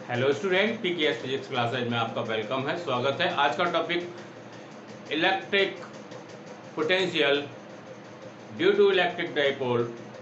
Hello student, PKS physics classes में आपका welcome है, स्वागत है। आज का topic electric potential due to electric dipole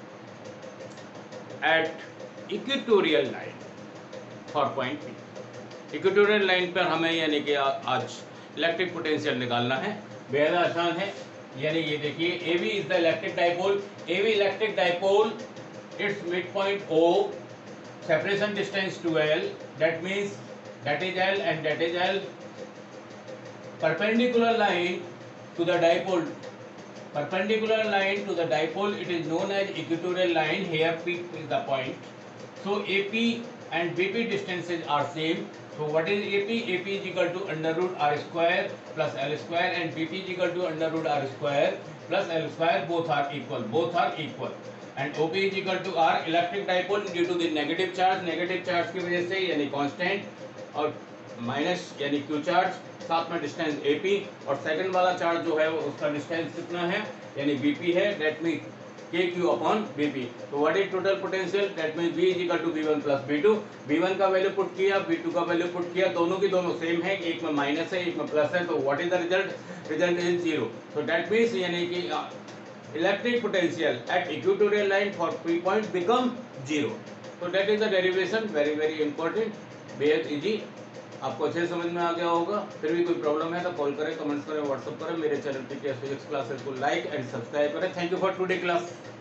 at equatorial line for point पी। इक्वेटोरियल लाइन पर हमें यानी कि आज इलेक्ट्रिक पोटेंशियल निकालना है। बेहद आसान है। यानी ये देखिए, A B is the electric dipole. A B electric dipole, it's mid point O, separation distance to L, that means that is L and that is L. Perpendicular line to the dipole, perpendicular line to the dipole, it is known as equatorial line. Here P is the point. So AP and BP distances are same. So what is AP? AP is equal to under root R square plus L square, and BP is equal to under root R square plus L square. Both are equal. Both are equal. And OP is equal to R, electric dipole due to the negative charge की वजह से यानी constant, और minus यानी Q charge, साथ में distance AP, और second वाला चार्ज जो है उसका डिस्टेंस कितना है यानी BP है, that mean KQ upon BP। तो what is total potential? That mean V is equal to V1 plus V2। V1 का वैल्यू पुट किया, V2 का वैल्यू पुट किया, दोनों की दोनों सेम है, एक में माइनस है एक में प्लस है, तो what is the result? Result is 0। तो दैट मीन्स यानी कि electric potential at equatorial line for P point become 0. So that is the derivation, very important, बेहद इजी, आपको अच्छे समझ में आ गया होगा। फिर भी कोई प्रॉब्लम है तो कॉल करें, कमेंट्स करें, व्हाट्सअप करें। मेरे चैनल पीकेएस फिजिक्स क्लासेस को लाइक एंड सब्सक्राइब करें। Thank you for today class.